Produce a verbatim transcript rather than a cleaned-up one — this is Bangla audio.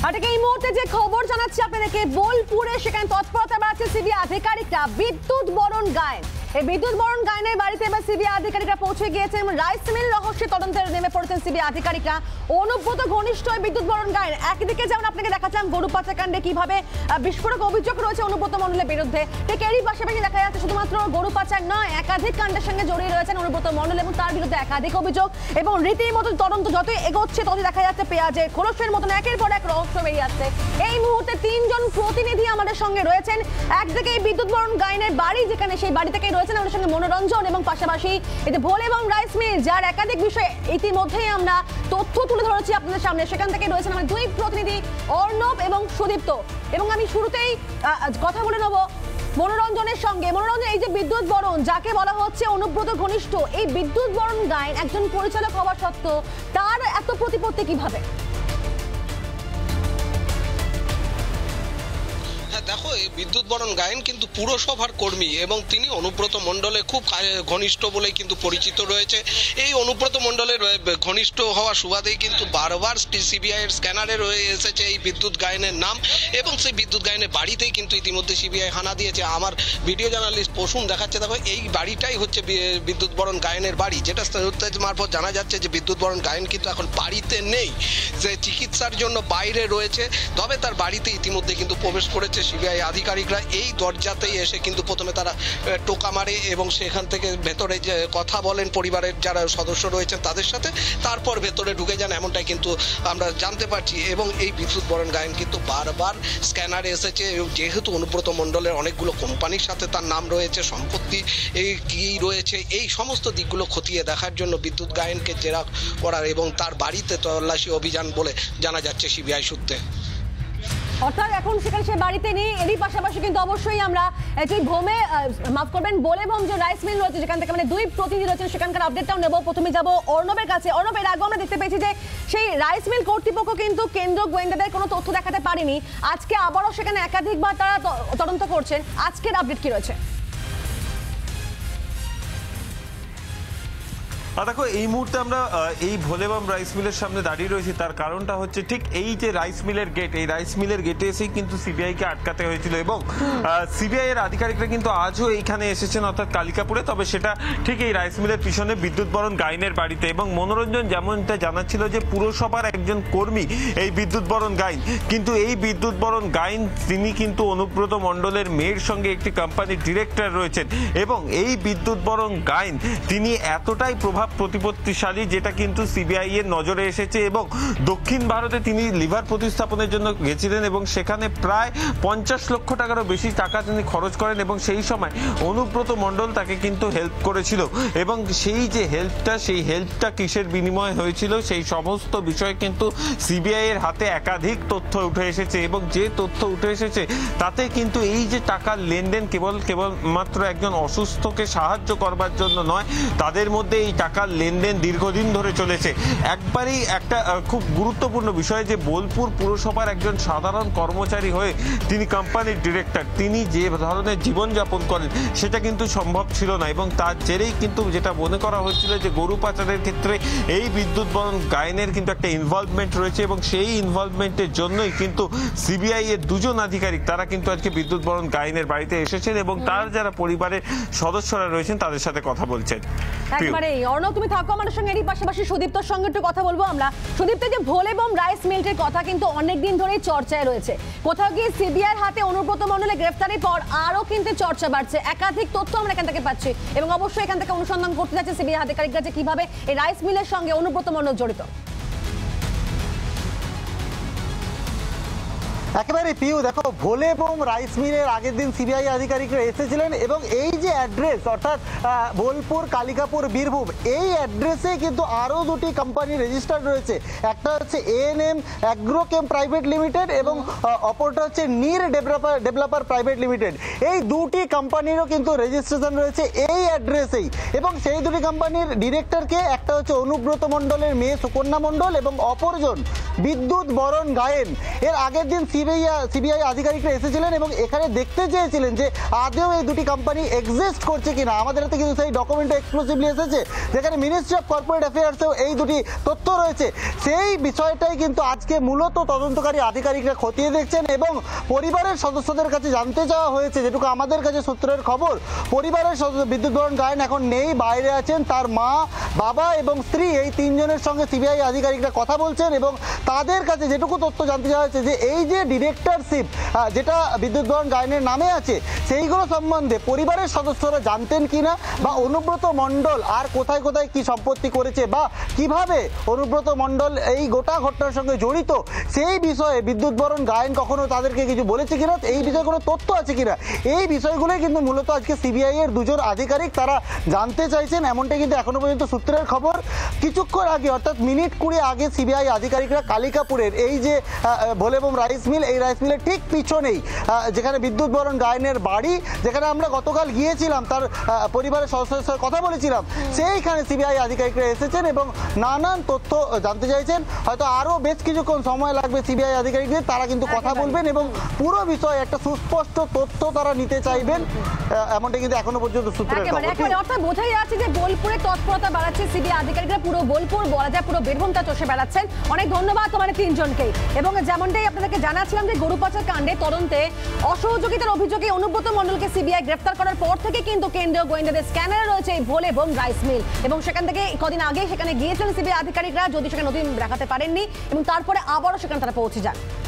আর এই মুহূর্তে যে খবর জানাচ্ছি আপনাদেরকে, বোলপুরে সেখানে তৎপরতা বাড়াচ্ছে সিবিআই আধিকারিকরা। বিদ্যুৎ বরণ গায়েন, এই বিদ্যুৎ বরণ গায়নের বাড়িতে এবার সিবিআই আধিকারিকরা পৌঁছে গিয়েছেন এবং রাইস মিল রহস্যে তদন্তে নেমে পড়েছেন সিবিআই আধিকারিকরা। অনুব্রত ঘনিষ্ঠ বিদ্যুৎ বরণ গায়েন। একদিকে যেমন আপনাকে দেখাচ্ছিলাম গরু পাচারকাণ্ডে কিভাবে বিস্ফোরক অভিযোগ রয়েছে অনুব্রত মণ্ডলের বিরুদ্ধে, ঠিক এরই পাশাপাশি দেখা যাচ্ছে শুধুমাত্র গরু পাচার নয়, একাধিক কাণ্ডের সঙ্গে জড়িয়ে রয়েছেন অনুব্রত মণ্ডল এবং তার বিরুদ্ধে একাধিক অভিযোগ। এবং রীতিমতো তদন্ত যতই এগোচ্ছে ততই দেখা যাচ্ছে পেঁয়াজের খোলসের মতন একের পর এক রহস্য বেরিয়ে আসছে। এই মুহূর্তে তিনজন প্রতিনিধি আমাদের সঙ্গে রয়েছেন। একদিকে এই বিদ্যুৎ বরণ গায়নের বাড়ি, যেখানে সেই বাড়ি থেকেই রয়েছেন আমাদের সঙ্গে মনোরঞ্জন, এবং পাশাপাশি এতে ভোল এবং রাইস মিল, যার একাধিক বিষয়ে ইতিমধ্যেই আমরা তথ্য তুলে ধরেছি আপনাদের সামনে, সেখান থেকে রয়েছেন আমাদের দুই প্রতিনিধি অর্ণব এবং সুদীপ্ত। এবং আমি শুরুতেই কথা বলে নেব মনোরঞ্জনের সঙ্গে। মনোরঞ্জন, এই যে বিদ্যুৎ বরণ, যাকে বলা হচ্ছে অনুব্রত ঘনিষ্ঠ, এই বিদ্যুৎ বরণ গায়ন একজন পরিচালক হওয়া সত্ত্বেও তার এত প্রতিপত্তি কিভাবে? দেখো, এই বিদ্যুৎ বরণ গায়েন কিন্তু পুরসভার কর্মী এবং তিনি অনুব্রত মণ্ডলে খুব ঘনিষ্ঠ বলে কিন্তু পরিচিত রয়েছে। এই অনুব্রত মণ্ডলের ঘনিষ্ঠ হওয়া সুবাদেই কিন্তু বারবার সিবিআই এর স্ক্যানারে রয়ে এসেছে এই বিদ্যুৎ গায়েনের নাম, এবং সেই বিদ্যুৎ গায়েনের বাড়িতেই কিন্তু ইতিমধ্যে সিবিআই হানা দিয়েছে। আমার ভিডিও জার্নালিস্ট প্রসূন দেখাচ্ছে, দেখো এই বাড়িটাই হচ্ছে বিদ্যুৎ বরণ গায়েনের বাড়ি, যেটা মারফত জানা যাচ্ছে যে বিদ্যুৎ বরণ গায়েন কিন্তু এখন বাড়িতে নেই, যে চিকিৎসার জন্য বাইরে রয়েছে। তবে তার বাড়িতে ইতিমধ্যে কিন্তু প্রবেশ করেছে সিবিআই আধিকারিকরা। এই দরজাতেই এসে কিন্তু প্রথমে তারা টোকা মারে এবং সেখান থেকে ভেতরে যে কথা বলেন পরিবারের যারা সদস্য রয়েছেন তাদের সাথে, তারপর ভেতরে ঢুকে যান, এমনটাই কিন্তু আমরা জানতে পারছি। এবং এই বিদ্যুৎ বরণ গায়েন কিন্তু বারবার স্ক্যানারে এসেছে, যেহেতু অনুব্রত মণ্ডলের অনেকগুলো কোম্পানির সাথে তার নাম রয়েছে, সম্পত্তি এই কী রয়েছে, এই সমস্ত দিকগুলো খতিয়ে দেখার জন্য বিদ্যুৎ গায়েনকে জেরা করার এবং তার বাড়িতে তল্লাশি অভিযান বলে জানা যাচ্ছে সিবিআই সূত্রে। অর্থাৎ এখন সেখানে সে বাড়িতে নেই। এরই পাশাপাশি কিন্তু অবশ্যই আমরা যে ভোমে মাফ করবেন বলে ভোম যে রাইস মিল রয়েছে, যেখান থেকে মানে দুই প্রতিনিধি রয়েছেন, সেখানকার আপডেটটাও নেব। প্রথমে যাব অর্ণবের কাছে। অর্ণব, এর আগে আমরা দেখতে পেয়েছি যে সেই রাইস মিল কর্তৃপক্ষ কিন্তু কেন্দ্র গোয়েন্দাদের কোনো তথ্য দেখাতে পারেনি। আজকে আবারও সেখানে একাধিকবার তারা তদন্ত করছেন। আজকের আপডেট কি রয়েছে? দেখো, এই মুহূর্তে আমরা এই ভোলেবাম রাইস মিলের সামনে দাঁড়িয়ে রয়েছি। তার কারণটা হচ্ছে ঠিক এই যে রাইস মিলের গেট, এই রাইস মিলের গেটে এসেই কিন্তু সিবিআই কে আটকাতে হয়েছিল এবং সিবিআই এর আধিকারিকরা কিন্তু আজও এইখানে এসেছেন, অর্থাৎ কালিকাপুরে। তবে সেটা ঠিক এই রাইস মিলের পিছনে বিদ্যুৎ বরণ গায়নের বাড়িতে। এবং মনোরঞ্জন যেমনটা জানাচ্ছিল যে পুরসভার একজন কর্মী এই বিদ্যুৎ বরণ গায়ন, কিন্তু এই বিদ্যুৎ বরণ গায়ন তিনি কিন্তু অনুব্রত মণ্ডলের মেয়ের সঙ্গে একটি কোম্পানির ডিরেক্টর রয়েছেন। এবং এই বিদ্যুৎ বরণ গায়ন তিনি এতটাই প্রভাব প্রতিপত্তিশালী, যেটা কিন্তু সিবিআই এর নজরে এসেছে। এবং দক্ষিণ ভারতে তিনি লিভার প্রতিস্থাপনের জন্য গেছিলেন এবং সেখানে প্রায় পঞ্চাশ লক্ষ টাকারও বেশি টাকা তিনি খরচ করেন এবং সেই সময় অনুব্রত মণ্ডল তাকে কিন্তু হেল্প করেছিল। এবং সেই যে হেল্পটা, সেই হেল্পটা কিসের বিনিময়ে হয়েছিল, সেই সমস্ত বিষয় কিন্তু সিবিআই এর হাতে একাধিক তথ্য উঠে এসেছে। এবং যে তথ্য উঠে এসেছে তাতে কিন্তু এই যে টাকার লেনদেন কেবল কেবলমাত্র একজন অসুস্থকে সাহায্য করবার জন্য নয়, তাদের মধ্যে এই টাকার লেনদেন দীর্ঘদিন ধরে চলেছে। একবারই একটা খুব গুরুত্বপূর্ণ বিষয় যে বোলপুর পুরসভার একজন সাধারণ কর্মচারী হয়ে তিনি কোম্পানির ডিরেক্টর, তিনি যে ধরনের জীবনযাপন করেন সেটা কিন্তু সম্ভব ছিল না। এবং তার জেরেই কিন্তু যেটা মনে করা হয়েছিল যে গরু পাচারের ক্ষেত্রে এই বিদ্যুৎ বরণ গায়নের কিন্তু একটা ইনভলভমেন্ট রয়েছে এবং সেই ইনভলভমেন্টের জন্যই কিন্তু সিবিআই এর দুজন আধিকারিক তারা কিন্তু আজকে বিদ্যুৎ বরণ গায়নের বাড়িতে এসেছেন এবং তার যারা পরিবারের সদস্যরা রয়েছেন তাদের সাথে কথা বলছেন। তুমি থাকো আমাদের সঙ্গে। এরই পাশাপাশি সুদীপ্তর সঙ্গে একটু কথা বলবো আমরা। সুদীপ্ত, যে ভোল এবং রাইস মিলটির কথা কিন্তু অনেকদিন ধরেই চর্চায় রয়েছে। কোথাও গিয়ে সিবিআই হাতে অনুব্রত মণ্ডলের গ্রেফতারের পর আরো কিন্তু চর্চা বাড়ছে, একাধিক তথ্য আমরা এখান থেকে পাচ্ছি এবং অবশ্যই এখান থেকে অনুসন্ধান করতে যাচ্ছে সিবিআই আধিকারিকরা যে কিভাবে এই রাইস মিলের সঙ্গে অনুব্রত মণ্ডল জড়িত। একেবারে পিউ, দেখো ভোলে এবং রাইস মিলের আগের দিন সিবিআই আধিকারিকরা এসেছিলেন এবং এই যে অ্যাড্রেস, অর্থাৎ বোলপুর, কালিকাপুর, বীরভূম, এই অ্যাড্রেসে কিন্তু আরও দুটি কোম্পানি রেজিস্টার্ড রয়েছে। একটা হচ্ছে এএনএম অ্যাগ্রোকেম প্রাইভেট লিমিটেড এবং অপরটা হচ্ছে নির ডেভেলপার ডেভেলপার প্রাইভেট লিমিটেড। এই দুটি কোম্পানিরও কিন্তু রেজিস্ট্রেশন রয়েছে এই অ্যাড্রেসেই। এবং সেই দুটি কোম্পানির ডিরেক্টরকে, একটা হচ্ছে অনুব্রত মণ্ডলের মেয়ে সুকন্যা মণ্ডল এবং অপরজন বিদ্যুৎ বরণ গায়েন। এর আগের দিন সিবিআই সিবিআই আধিকারিকরা এসেছিলেন এবং এখানে দেখতে চেয়েছিলেন যে আদৌ এই দুটি কোম্পানি এক্সিস্ট করছে কিনা। আমাদের হাতে কিন্তু সেই ডকুমেন্ট এক্সক্লুসিভলি এসেছে, যেখানে মিনিস্ট্রি অফ কর্পোরেট অ্যাফেয়ার্সেও এই দুটি তথ্য রয়েছে। সেই বিষয়টাই কিন্তু আজকে মূলত তদন্তকারী আধিকারিকরা খতিয়ে দেখছেন এবং পরিবারের সদস্যদের কাছে জানতে চাওয়া হয়েছে, যেটুকু আমাদের কাছে সূত্রের খবর, পরিবারের সদস্য বিদ্যুৎ বরণ গায়েন এখন নেই, বাইরে আছেন। তার মা, বাবা এবং স্ত্রী এই তিনজনের সঙ্গে সিবিআই আধিকারিকরা কথা বলছেন এবং তাদের কাছে যেটুকু তথ্য জানতে চাওয়া হয়েছে যে এই যে ডিরেক্টরশিপ যেটা বিদ্যুৎ বরণ গায়েনের নামে আছে সেইগুলো সম্বন্ধে পরিবারের সদস্যরা জানতেন কিনা, বা অনুব্রত মণ্ডল আর কোথায় কোথায় কি সম্পত্তি করেছে বা কিভাবে অনুব্রত মণ্ডল এই গোটা ঘটনার সঙ্গে জড়িত সেই বিষয়ে বিদ্যুৎ বরণ গায়েন কখনো তাদেরকে কিছু বলেছে কিনা, এই বিষয়ে কোনো তথ্য আছে কিনা, এই বিষয়গুলোই কিন্তু মূলত আজকে সিবিআই এর দুজন আধিকারিক তারা জানতে চাইছেন। এমনটাই কিন্তু এখনো পর্যন্ত সূত্রের খবর। কিছুক্ষণ আগে অর্থাৎ মিনিট কুড়ি আগে সিবিআই আধিকারিকরা কালিকাপুরের এই যে ভোলেবোম রাইস মিল, এই রাইস মিলের ঠিক পিছনেই যেখানে বিদ্যুৎ বরণ গায়েনের বাড়ি, যেখানে আমরা গতকাল গিয়েছিলাম, তার পরিবারের সদস্যদের সাথে কথা বলেছিলাম, সেইখানে সিবিআই আধিকারিকরা এসেছেন এবং নানান তথ্য জানতে চাইছেন। হয়তো আরও বেশ কিছুক্ষণ সময় লাগবে সিবিআই আধিকারিকদের, তারা কিন্তু কথা বলবেন এবং পুরো বিষয়ে একটা সুস্পষ্ট তথ্য তারা নিতে চাইবেন, এমনটা কিন্তু এখনো পর্যন্ত সূত্রের খবর। অর্থাৎ বোঝাই যাচ্ছে যে বোলপুরে তৎপরতা বাড়াচ্ছে সিবিআই আধিকারিকরা, পুরো বোলপুর বলা যায় পুরো বীরভূমটা চষে বেড়াচ্ছেন। অনেক ধন্যবাদ তোমাদের তিনজনকেই। এবং যেমনটাই আপনাদেরকে জানাচ্ছিলাম যে গরু পাচার কাণ্ডে তদন্তে অসহযোগিতার অভিযোগে অনুব্রত মণ্ডলকে সিবিআই গ্রেফতার করার পর থেকে কিন্তু কেন্দ্রীয় গোয়েন্দাদের স্ক্যানারে রয়েছে এই ভোলেবোম রাইস মিল, এবং সেখান থেকে কদিন আগে সেখানে গিয়েছিলেন সিবিআই আধিকারিকরা, যদি সেখানে নথি দেখাতে পারেননি এবং তারপরে আবারও সেখানে তারা পৌঁছে যান।